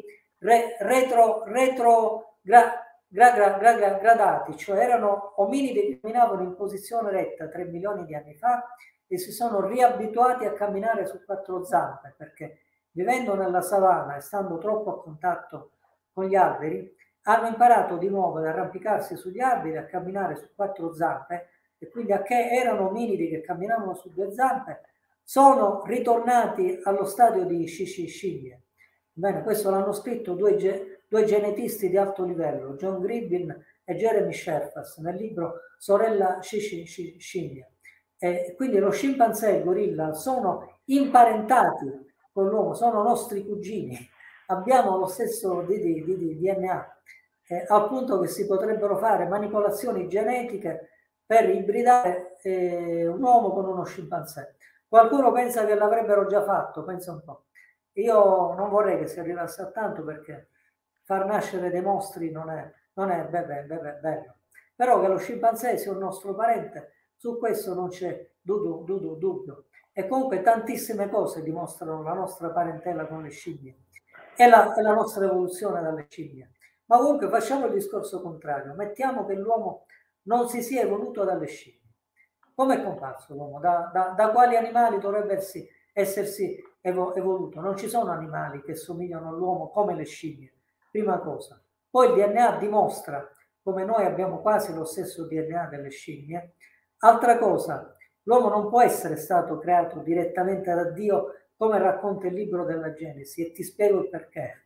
gradati, cioè erano ominidi che camminavano in posizione retta 3 milioni di anni fa e si sono riabituati a camminare su 4 zampe, perché vivendo nella savana e stando troppo a contatto con gli alberi, hanno imparato di nuovo ad arrampicarsi sugli alberi, a camminare su 4 zampe e quindi a che erano ominidi che camminavano su due zampe, sono ritornati allo stadio di scimmie. Bene, questo l'hanno scritto due genetisti di alto livello, John Gribbin e Jeremy Sherpas, nel libro Sorella scimmia. Quindi lo scimpanzé e il gorilla sono imparentati con l'uomo, sono nostri cugini, abbiamo lo stesso DNA, al punto che si potrebbero fare manipolazioni genetiche per ibridare un uomo con uno scimpanzé. Qualcuno pensa che l'avrebbero già fatto, pensa un po'. Io non vorrei che si arrivasse a tanto, perché far nascere dei mostri non è bello. Però che lo scimpanzé sia un nostro parente, su questo non c'è dubbio. E comunque tantissime cose dimostrano la nostra parentela con le scimmie e la nostra evoluzione dalle scimmie. Ma comunque facciamo il discorso contrario. Mettiamo che l'uomo non si sia evoluto dalle scimmie. Come è comparso l'uomo? Da quali animali dovrebbe essersi evoluto? Non ci sono animali che somigliano all'uomo come le scimmie, prima cosa. Poi il DNA dimostra come noi abbiamo quasi lo stesso DNA delle scimmie. Altra cosa, l'uomo non può essere stato creato direttamente da Dio, come racconta il libro della Genesi, e ti spiego il perché.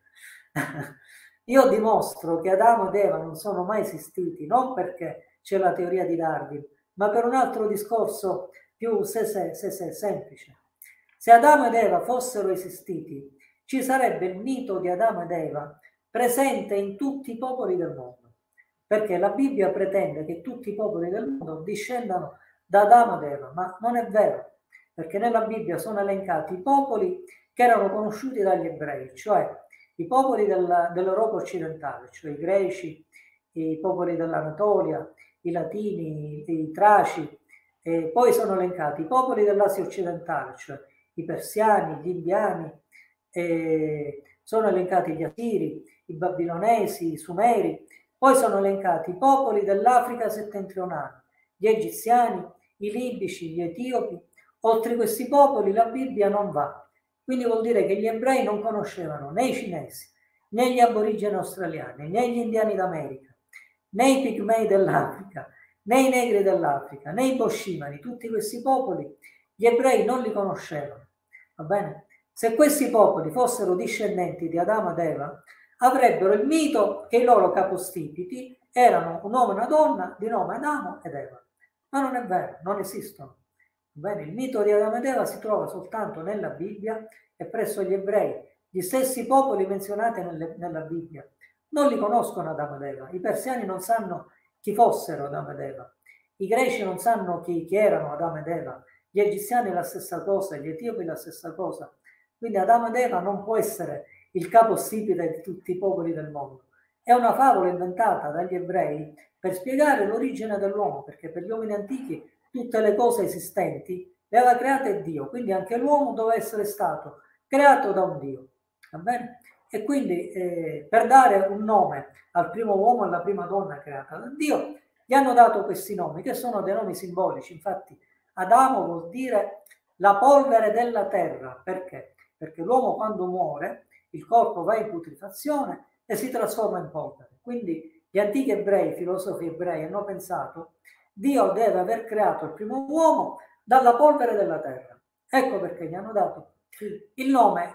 Io dimostro che Adamo ed Eva non sono mai esistiti, non perché c'è la teoria di Darwin, ma per un altro discorso più semplice. Se Adamo ed Eva fossero esistiti, ci sarebbe il mito di Adamo ed Eva presente in tutti i popoli del mondo, perché la Bibbia pretende che tutti i popoli del mondo discendano da Adamo ed Eva, ma non è vero, perché nella Bibbia sono elencati i popoli che erano conosciuti dagli ebrei, cioè i popoli dell'Europa occidentale, cioè i greci, i popoli dell'Anatolia, i latini, i traci, e poi sono elencati i popoli dell'Asia occidentale, cioè i persiani, gli indiani, sono elencati gli assiri, i babilonesi, i sumeri, poi sono elencati i popoli dell'Africa settentrionale, gli egiziani, i libici, gli etiopi. Oltre questi popoli la Bibbia non va. Quindi vuol dire che gli ebrei non conoscevano né i cinesi, né gli aborigeni australiani, né gli indiani d'America, né i pigmei dell'Africa, né i negri dell'Africa, né i boscimani. Tutti questi popoli gli ebrei non li conoscevano. Va bene? Se questi popoli fossero discendenti di Adamo ed Eva, avrebbero il mito che i loro capostipiti erano un uomo e una donna di nome Adamo ed Eva. Ma non è vero, non esistono. Bene, il mito di Adamo ed Eva si trova soltanto nella Bibbia e presso gli ebrei. Gli stessi popoli menzionati nella Bibbia non li conoscono Adamo ed Eva. I persiani non sanno chi fossero Adamo ed Eva. I greci non sanno chi erano Adamo ed Eva. Gli egiziani la stessa cosa, gli etiopi la stessa cosa. Quindi Adamo ed Eva non può essere il capostipite di tutti i popoli del mondo. È una favola inventata dagli ebrei per spiegare l'origine dell'uomo, perché per gli uomini antichi tutte le cose esistenti le aveva create Dio, quindi anche l'uomo doveva essere stato creato da un Dio. Va bene? E quindi per dare un nome al primo uomo e alla prima donna creata da Dio, gli hanno dato questi nomi, che sono dei nomi simbolici. Infatti Adamo vuol dire la polvere della terra. Perché? Perché l'uomo quando muore, il corpo va in putrefazione e si trasforma in polvere. Quindi gli antichi ebrei, filosofi ebrei, hanno pensato Dio deve aver creato il primo uomo dalla polvere della terra. Ecco perché gli hanno dato il nome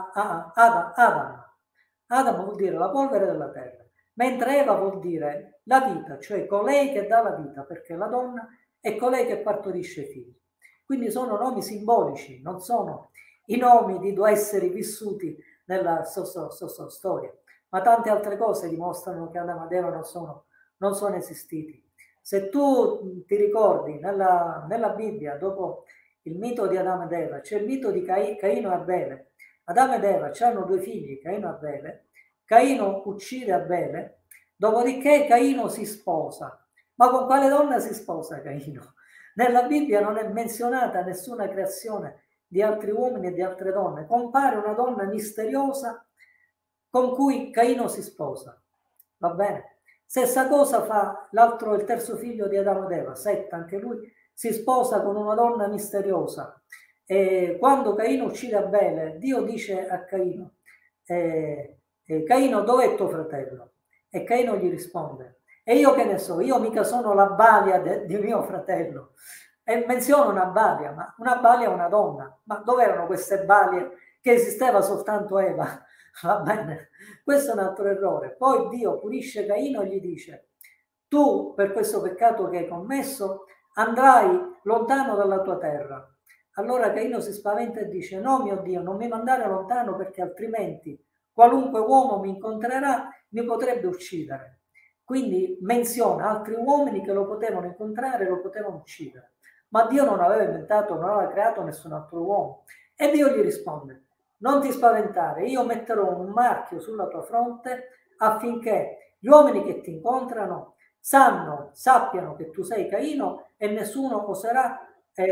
Adam. Adam vuol dire la polvere della terra, mentre Eva vuol dire la vita, cioè colei che dà la vita, perché la donna è colei che partorisce figli. Quindi sono nomi simbolici, non sono i nomi di due esseri vissuti nella storia, ma tante altre cose dimostrano che Adamo ed Eva non sono esistiti. Se tu ti ricordi nella Bibbia, dopo il mito di Adamo ed Eva, c'è il mito di Caino e Abele. Adamo ed Eva hanno due figli, Caino e Abele. Caino uccide Abele, dopodiché Caino si sposa. Ma con quale donna si sposa Caino? Nella Bibbia non è menzionata nessuna creazione di altri uomini e di altre donne. Compare una donna misteriosa con cui Caino si sposa. Va bene? Stessa cosa fa il terzo figlio di Adamo ed Eva, Set, anche lui si sposa con una donna misteriosa. E quando Caino uccide Abele, Dio dice a Caino, Caino, dov'è tuo fratello? E Caino gli risponde, E io che ne so, io mica sono la balia di mio fratello. E menziono una balia, ma una balia è una donna. Ma dove erano queste balie che esisteva soltanto Eva? Va bene, questo è un altro errore. Poi Dio punisce Caino e gli dice: tu per questo peccato che hai commesso andrai lontano dalla tua terra. Allora Caino si spaventa e dice: no, mio Dio, non mi mandare lontano, perché altrimenti qualunque uomo mi incontrerà mi potrebbe uccidere. Quindi menziona altri uomini che lo potevano incontrare e lo potevano uccidere. Ma Dio non aveva inventato, non aveva creato nessun altro uomo. E Dio gli risponde: non ti spaventare, io metterò un marchio sulla tua fronte affinché gli uomini che ti incontrano sappiano che tu sei Caino e nessuno oserà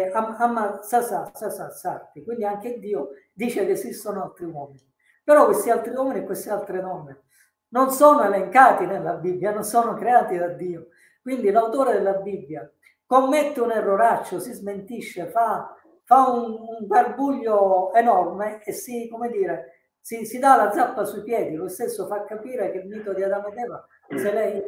ammazzarti. Quindi anche Dio dice che esistono altri uomini. Però questi altri uomini e queste altre donne non sono elencati nella Bibbia, non sono creati da Dio. Quindi l'autore della Bibbia commette un erroraccio, si smentisce, fa un garbuglio enorme e come dire, si dà la zappa sui piedi. Lo stesso fa capire che il mito di Adamo ed Eva se lei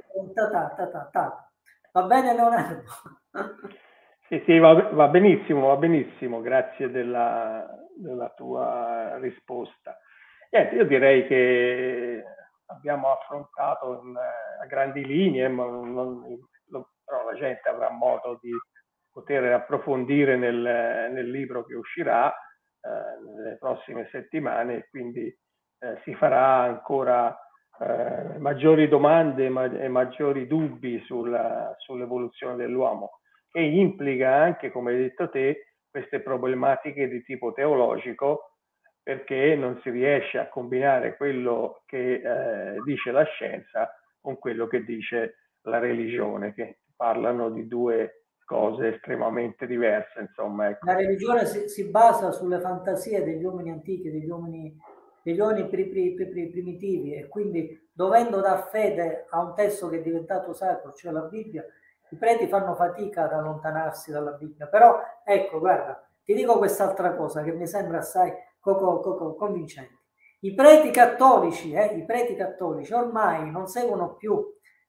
va bene, Leonardo? Sì, va benissimo, grazie della tua risposta. Niente, io direi che abbiamo affrontato a grandi linee, ma però la gente avrà modo di poter approfondire nel libro che uscirà nelle prossime settimane, e quindi si farà ancora maggiori domande e maggiori dubbi sull'evoluzione dell'uomo, che implica anche, come hai detto te, queste problematiche di tipo teologico, perché non si riesce a combinare quello che dice la scienza con quello che dice la religione, che parlano di due cose estremamente diverse, insomma. Ecco. La religione si basa sulle fantasie degli uomini antichi, degli uomini primitivi, e quindi, dovendo dar fede a un testo che è diventato sacro, cioè la Bibbia, i preti fanno fatica ad allontanarsi dalla Bibbia. Però ecco, guarda, ti dico quest'altra cosa che mi sembra assai convincente. I preti cattolici ormai non seguono più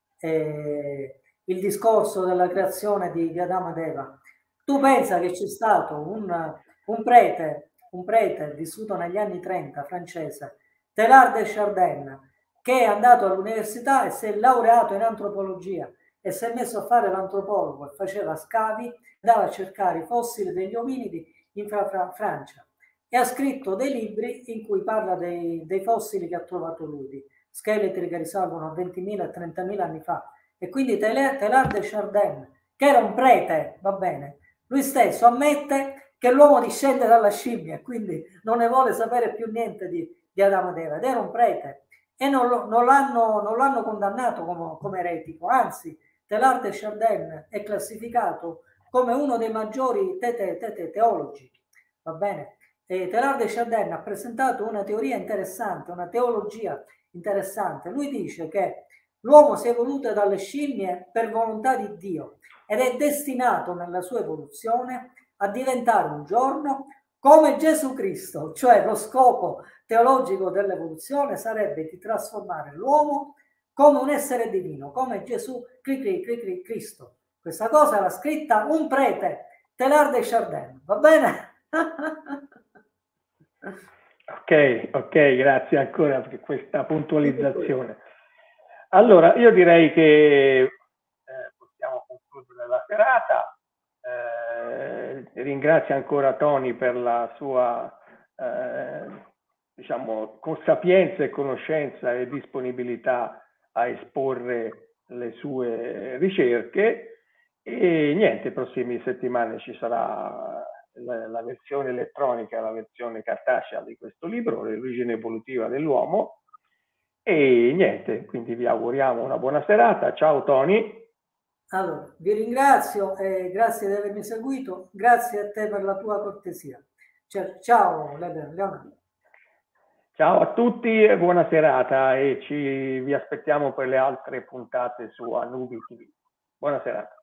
il discorso della creazione di Adamo ed Eva. Tu pensa che c'è stato un prete vissuto negli anni 30, francese, Teilhard de Chardin, che è andato all'università e si è laureato in antropologia e si è messo a fare l'antropologo e faceva scavi, andava a cercare i fossili degli ominidi in Francia, e ha scritto dei libri in cui parla dei fossili che ha trovato lui, di scheletri che risalgono a 20.000 e 30.000 anni fa. E quindi Teilhard de Chardin, che era un prete, va bene, lui stesso ammette che l'uomo discende dalla scimmia, quindi non ne vuole sapere più niente di Adamo ed Eva, ed era un prete, e non l'hanno condannato come eretico. Anzi, Teilhard de Chardin è classificato come uno dei maggiori teologi, va bene? E Teilhard de Chardin ha presentato una teoria interessante, una teologia interessante. Lui dice che l'uomo si è evoluto dalle scimmie per volontà di Dio ed è destinato nella sua evoluzione a diventare un giorno come Gesù Cristo, cioè lo scopo teologico dell'evoluzione sarebbe di trasformare l'uomo come un essere divino, come Gesù Cristo. Questa cosa l'ha scritta un prete, Teilhard de Chardin, va bene? Ok, grazie ancora per questa puntualizzazione. Allora, io direi che possiamo concludere la serata. Ringrazio ancora Tony per la sua diciamo, con sapienza e conoscenza e disponibilità a esporre le sue ricerche, e niente, prossime settimane ci sarà la versione elettronica e la versione cartacea di questo libro, L'origine evolutiva dell'uomo. E niente, quindi vi auguriamo una buona serata. Ciao Tony. Allora, vi ringrazio e grazie di avermi seguito, grazie a te per la tua cortesia. Ciao Leonardo. Ciao a tutti e buona serata, e vi aspettiamo per le altre puntate su Anubi TV. Buona serata.